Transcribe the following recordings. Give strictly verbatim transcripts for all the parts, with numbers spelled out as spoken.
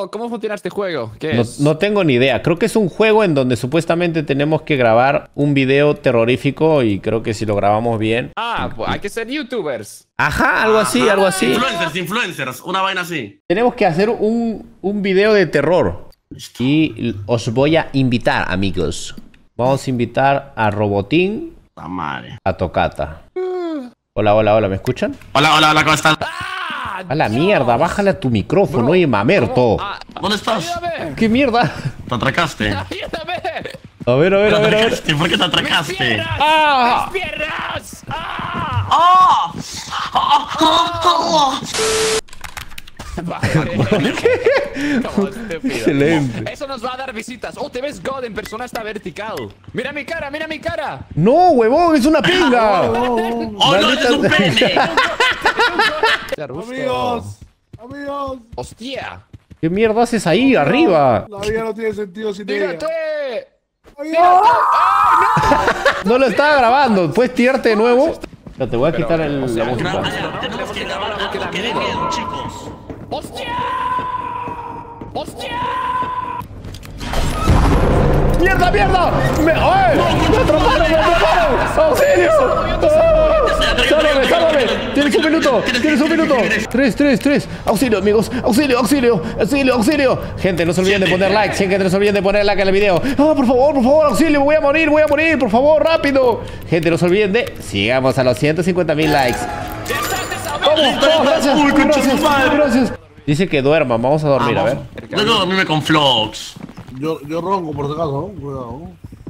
¿Cómo, cómo funciona este juego? ¿Qué No, es? no tengo ni idea. Creo que es un juego en donde supuestamente tenemos que grabar un video terrorífico y creo que si lo grabamos bien... Ah, pues hay que ser youtubers. Ajá, algo así, Ajá. algo así. Influencers, influencers, una vaina así. Tenemos que hacer un, un video de terror. Y os voy a invitar, amigos. Vamos a invitar a Robotín, La madre. a Tocata. Hola, hola, hola, ¿me escuchan? Hola, hola, hola, ¿cómo estás? ¡Ah! A la Dios. mierda, bájale a tu micrófono, Bro, oye, mamerto. ¿cómo? Ah, ¿Dónde estás? ¡Ayúdame! ¿Qué mierda? Te atracaste. ¡Ayúdame! A ver, a ver, a ver, a ver. ¿Por qué te ¡Mis atracaste? piernas! ¡Ah! ¡Mis piernas! ¡Ah! ¡Oh! ¡Oh! ¡Oh! Vale. Como estúpido. Excelente. Eso nos va a dar visitas. Oh, te ves God en persona, está vertical. Mira mi cara, mira mi cara. No, huevón, es una pinga. ¡Oh, no, ese es un pene! Amigos, amigos, Hostia. ¿Qué mierda haces ahí, arriba? la vida no tiene sentido sin ella. Dígate. ¡Amigos! No lo estaba grabando. ¿Puedes tirarte de nuevo? No, te voy a quitar el, o sea, la Gra- música. allá, Tenemos que grabar algo que dé miedo, chicos. ¡Hostia! ¡Hostia! ¡Mierda, mierda! ¡Me, ¡ay! ¡Me atraparon, me atraparon! ¡Auxilio! ¡Ah! ¡Sálvame, sálvame! ¡Tienes un minuto! ¡Tienes un minuto! ¡Tres, tres, tres! ¡Auxilio, amigos! ¡Auxilio, auxilio! ¡Auxilio, auxilio! Gente, no se olviden de poner like. Gente, no se olviden de poner like al video. ¡Ah, por favor, por favor! ¡Auxilio! ¡Me voy a morir! ¡Voy a morir! ¡Por favor, rápido! Gente, no se olviden de... Sigamos a los ciento cincuenta mil likes. ¡Vamos! ¡Vamos! ¡Gracias! Uy, concha ¡Gracias! su madre. ¡Gracias! Dice que duerman. Vamos a dormir, a ver. Luego dormirme con vlogs. Yo, yo ronco por si acaso, ¿no? Cuidado,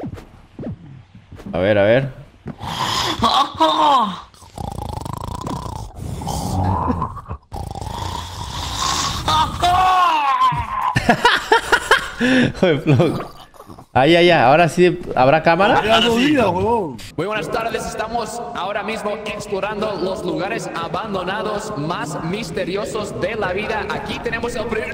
¿no? A ver, a ver. Joder, Flow. Ahí, ahí, ahí. Ahora sí, ¿habrá cámara? Ya dos días, huevón. Muy buenas tardes, estamos ahora mismo explorando los lugares abandonados más misteriosos de la vida. Aquí tenemos el primer...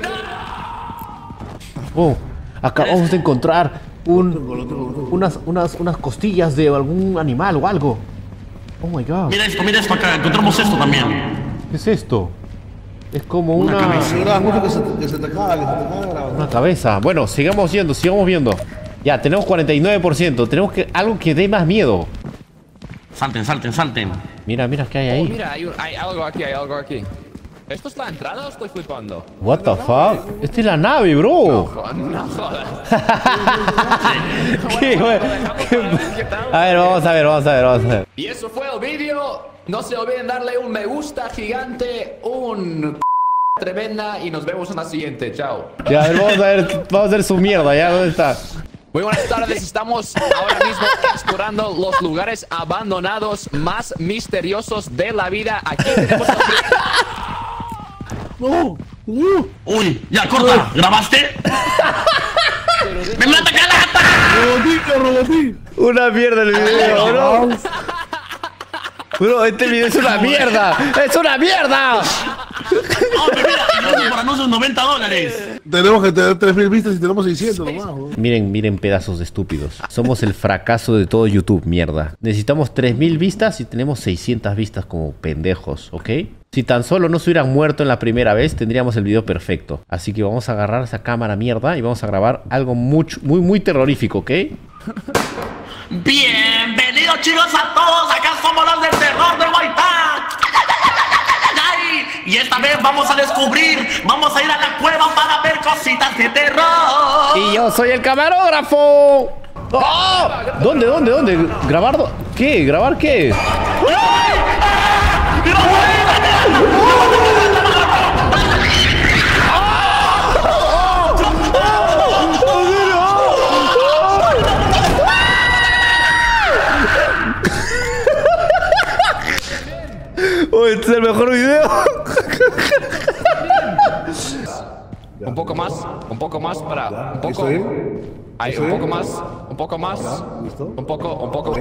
Oh, acabamos de encontrar un, unas, unas, unas costillas de algún animal o algo. Oh my god. Mira esto, mira esto acá. Encontramos esto también. ¿Qué es esto? Es como Una una, cabeza. Mira, mucho que se, que se te caga, que se te caga grabando. una cabeza. Bueno, sigamos viendo, sigamos viendo. Ya, tenemos cuarenta y nueve por ciento. Tenemos que algo que dé más miedo. Salten, salten, salten. Mira, mira qué hay Oh, ahí. mira, hay, un- hay algo aquí, hay algo aquí. ¿Esto es la entrada o estoy flipando? What the fuck? Esta es la nave, bro. Oh, no jodas. ¿Qué, güey? ¿Qué tal? A ver, vamos a ver, vamos a ver, vamos a ver. Y eso fue el vídeo. No se olviden darle un me gusta gigante, un tremenda y nos vemos en la siguiente. Chao. Ya, a ver, vamos a ver, vamos a ver su mierda, ya, ¿dónde está? Muy buenas tardes, estamos ahora mismo explorando los lugares abandonados más misteriosos de la vida. Aquí tenemos... No, uh, Uy, ya, corta. ¿Grabaste? ¡Me mata calata! robotín, robotín. Una mierda el video, bro. Bro, este video es una mierda. ¡Es una mierda! ¡Oh, pero mira! Anuncios por anuncios, noventa dólares. Tenemos que tener tres mil vistas y tenemos seiscientos nomás, huevón. Miren, miren pedazos de estúpidos. Somos el fracaso de todo YouTube, mierda. Necesitamos tres mil vistas y tenemos seiscientas vistas como pendejos, ¿ok? Si tan solo no se hubieran muerto en la primera vez, tendríamos el video perfecto. Así que vamos a agarrar esa cámara mierda y vamos a grabar algo mucho, muy, muy terrorífico, ¿ok? Bienvenidos chicos a todos, acá somos los del terror de Guaitán. Y esta vez vamos a descubrir, vamos a ir a la cueva para ver cositas de terror. Y yo soy el camarógrafo. ¡Oh! ¿Dónde, dónde, dónde? ¿Grabar? do- ¿Qué? ¿Grabar qué? Oh, este es el mejor video. Un poco más, un poco más para... Un ¿Listo poco... ahí? Ahí, ¿Listo un ahí? poco más, un poco más. ¿Listo? Un poco, un poco...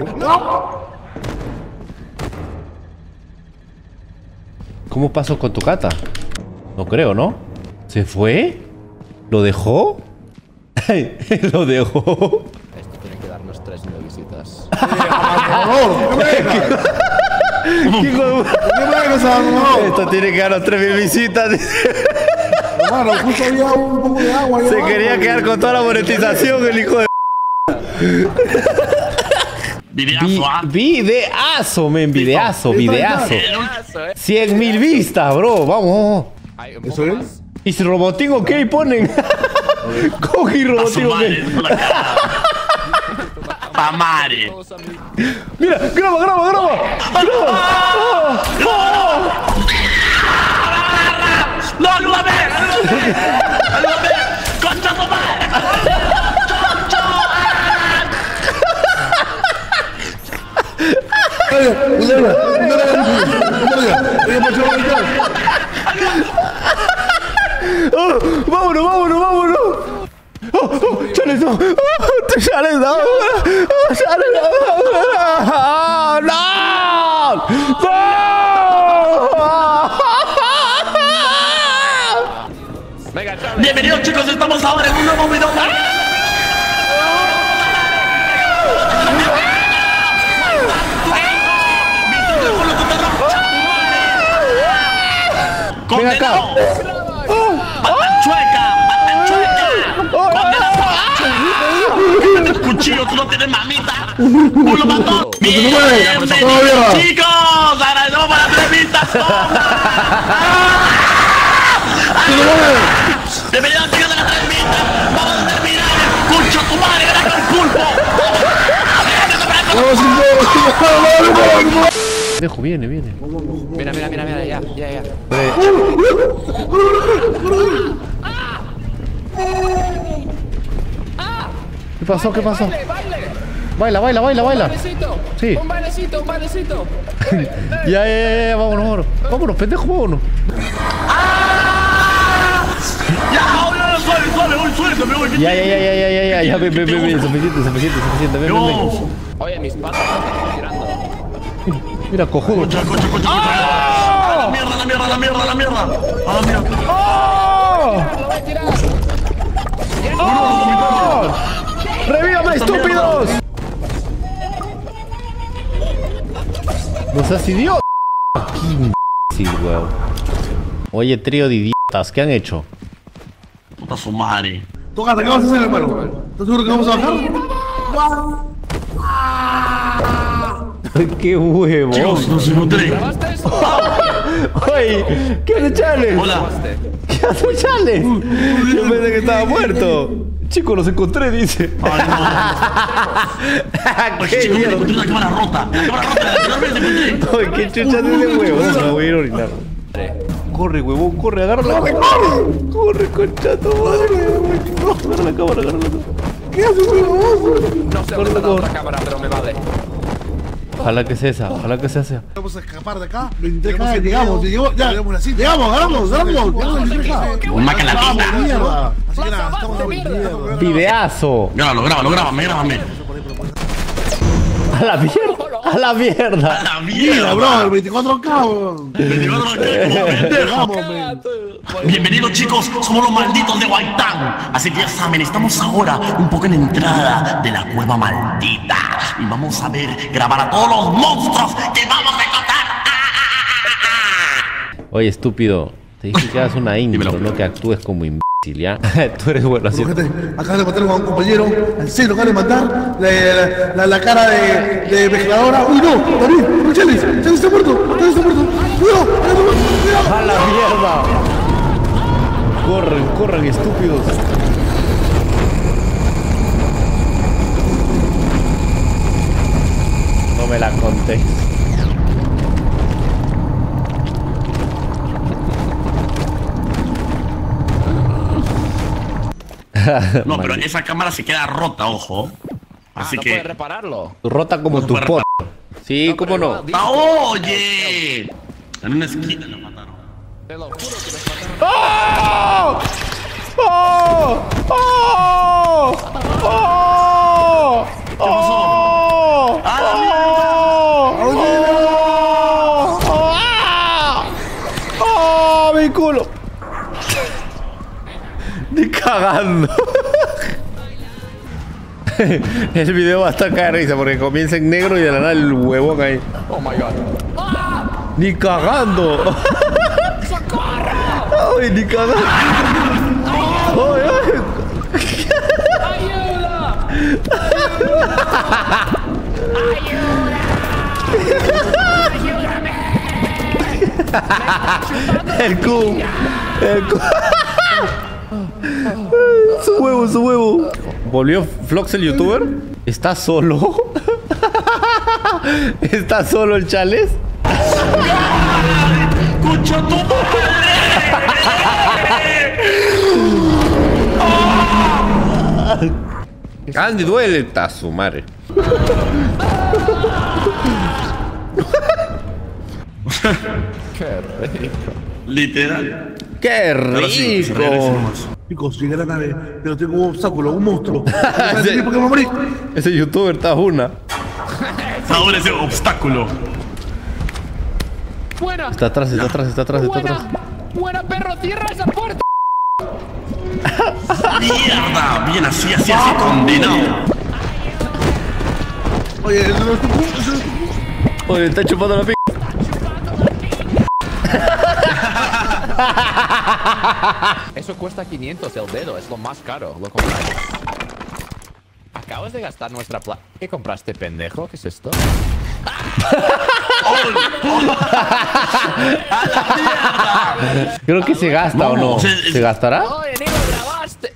¿Cómo pasó con tu cata? No creo, ¿no? ¿Se fue? ¿Lo dejó? ¿Lo dejó? Esto tiene que darnos tres mil visitas. Por favor, ¿qué me dejas? Hijo de- ¿Qué me dejas, por favor? Esto tiene que darnos tres mil visitas. Por Hermano, justo había un poco de agua. Se quería quedar con toda la monetización, el hijo de... Videazo, ¿ah? Videazo, men, videazo, videazo. cien mil vistas, bro, vamos. ¿Eso es? ¿Y si Robotín ok ponen? Coge y Robotín ok. Pamare. Mira, graba, graba, graba. Graba. Oh, oh. ¡No, ayúdame! ¡Ayúdame! ¡Concha tu madre! Oh, vámonos, vámonos, vámonos. Oh, oh, Chales, no. Oh, Chales, no. Oh, Chales, no. No. No. Venga, Chales. Bienvenidos, chicos, estamos ahora en un nuevo video. Ven acá. ¡Pata chueca! ¡Pata chueca! ¡El cuchillo! ¡Tú no tienes mamita! ¡Culo matón! ¡Bienvenidos, chicos! ¡Agradecemos por la entrevista! ¡Bienvenidos, chicos, de la entrevista! ¡Vamos a terminar! ¡Concha tu madre! ¡Gana con pulpo! Dejo, viene, viene. Mira, mira, mira, mira, ya, ya, ya. ¿Qué pasó? ¿Qué pasó? Baile, baile. Baila, baila, baila, baila. Un bailecito. Sí. Un bailecito, un bailecito. Ya, ya, ya, ya, vámonos, vámonos. Vámonos, pendejo, vámonos. ¡Ya! ¡Ahora suave, suave! ¡Uy, suéltame! ¡Uy, Ya, ya, ya, ya, ya, ya, ya, ya, ven, ven, ven, ven, suficiente, suficiente, suficiente, ven, ven, ven. Oye, mis patas están tirando. Mira, cojudo. ¡Concha, concha, concha! ¡A la mierda, a la mierda, a la mierda, a la mierda! ¡A la mierda! ¡Oh! ¡Lo voy a tirar! ¡Oh! ¡Revívame, estúpidos! No seas idiota. Sí, weón. Oye, trío de idiotas, ¿qué han hecho? ¡Puta su madre! Tócate, ¿qué vas a hacer, hermano? ¿Estás seguro que vamos a bajar? ¡Qué huevo! Chicos, nos encontré. ¿Grabaste eso? Oye, ¿qué hace Chales? Hola. ¿Qué hace Chales? Yo pensé que estaba muerto. Chicos, los encontré, dice. Ay, no. ¡Qué Chicos, me mierda! encontré una cámara rota. La cámara rota, literalmente me encontré. Oye, qué chucha de ese huevón. Me voy a ir a orinar. Corre, huevón, corre, agarra la cámara. Corre, concha tu madre. Agarra la cámara, agarra la cámara. ¿Qué haces, huevón? No sé dónde está la otra cámara, pero me vale. Ojalá que sea esa, ojalá que sea esa. Vamos a escapar de acá. veintitrés llegamos, llegamos, ya, llegamos, llegamos, ganamos, ganamos, veintitrés. Una que la Vamos, tita. mierda. Así que nada, estamos a mierda. Videazo. Grábalo, grábalo, grábame, grábame. A la mierda, a la mierda. A la Mira, mierda, bro, el veinticuatro K, weón. veinticuatro K, Llegamos, men. Bienvenidos, chicos, somos los malditos de Guaitán. Así que ya saben, estamos ahora un poco en la entrada de la cueva maldita. Y vamos a ver, grabar a todos los monstruos que vamos a encontrar. ¡Ah, ah, ah, ah! Oye, estúpido. Te dije que hagas una intro, Dímelo. no que actúes como imbécil, ¿ya? Tú eres bueno así. Gente, acaba de matar a un compañero, al cero acaba de matar, la, la, la, la cara de, de mezcladora. ¡Uy, no! ¡David! ¡Chales! ¡Chales está muerto! ¡Chales está muerto! ¡Cuidado! ¡Cuidado! ¡A la mierda! Corren, corren, estúpidos. No me la conté. No, pero esa cámara se queda rota, ojo. Ah, Así no que. puedes repararlo. Rota como No tu puede pot. Sí, No, cómo pero no. igual, ¡Ah, oye! En una esquina lo mataron. Te lo juro que nos mataron. ¡Oh! ¡Oh! ¡Oh! ¡Oh! ¿Qué pasó? ¡Oh! ¡Ah, ¡Oh! ¡Oh! ¡Oh! ¡Mi culo! Ni cagando. El video va a estar caer de risa porque comienza en negro y de la nada el huevón ahí. Oh my god. ¡Ni cagando! ¡Ay, ni cagando! El Q. El Q. Su huevo, su huevo. ¿Volvió Flox el youtuber? ¿Está solo? ¿Está solo el Chales? ¡Concha tu madre! Andy, duele. Está su madre. Qué rico. Literal. ¡Qué Ahora sí, se rico! regresamos. Chicos, llegué a la nave, pero tengo un obstáculo, un monstruo. ¿Por qué me morí? Ese youtuber está una. Ahora ese obstáculo. Buena. Está atrás, está atrás, está atrás, está Buena. atrás. Buena, perro. Cierra esa puerta. ¡Mierda! Bien así, así, así, condenado. Oye, no lo estoy. Oye, está chupando la p. Eso cuesta quinientos el dedo. Es lo más caro. Lo compramos. Acabas de gastar nuestra plata. ¿Qué compraste, pendejo? ¿Qué es esto? Creo que se gasta o no. ¿Se gastará? Oye, ni lo grabaste.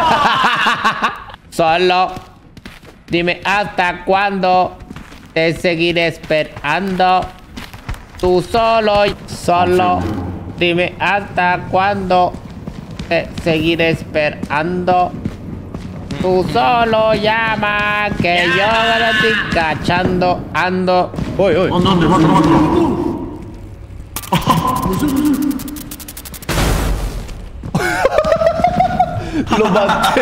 Solo. Dime hasta cuándo te seguiré esperando. Tú solo, solo. Dime hasta cuándo te seguiré esperando. Tú solo llama que yo la estoy cachando. Ando. Voy, voy. ¿Dónde, dónde? Mátalo, mátalo. Lo maté.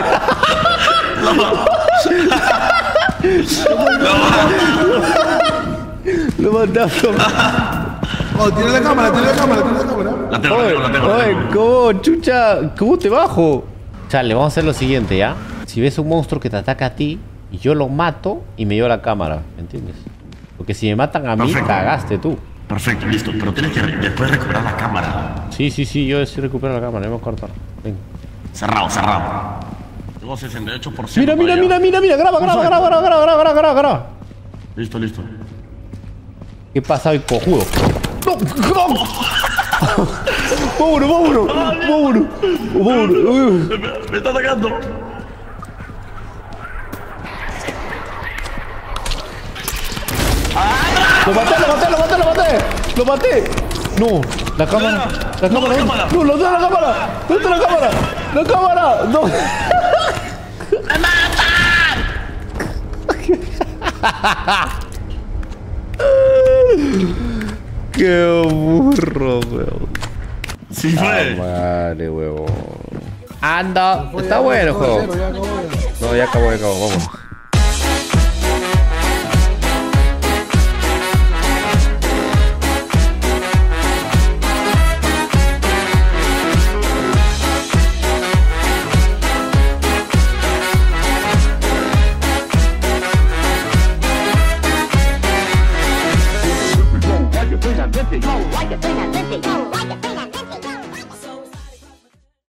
Lo maté a Flor. Oh, tiene la cámara, tiene la cámara, tiene la cámara. La tengo, la Oye, tengo, la tengo. la oye, tengo. ¿cómo, chucha? ¿Cómo te bajo? Chale, vamos a hacer lo siguiente, ¿ya? Si ves un monstruo que te ataca a ti, y yo lo mato y me llevo la cámara, ¿me entiendes? Porque si me matan a mí, Perfecto. cagaste tú. Perfecto, listo. Pero tienes que re- después recuperar la cámara. Sí, sí, sí, yo sí recupero la cámara, me voy a cortar. Ven. Cerrado, cerrado. Tengo sesenta y ocho por ciento. Mira, mira, para mira, allá. mira, mira, graba, graba, graba, graba, graba, graba, graba, graba. Listo, listo. ¿Qué pasa hoy, cojudo? ¡No! ¡No! ¡Vámonos, vámonos! ¡Vámonos! ¡Vámonos! Me, me- me está atacando. ¡Lo maté, lo maté, lo maté, lo maté! ¡Lo maté! No, la cámara. La No, cámara. la cámara. No, ¿dónde está la cámara? ¿Dónde está la cámara? ¡La cámara! ¡No! ¡Qué burro, weón! Sí fue. Madre, huevón. Ando. Está bueno el juego. No, ya acabó, ya acabó. Vamos.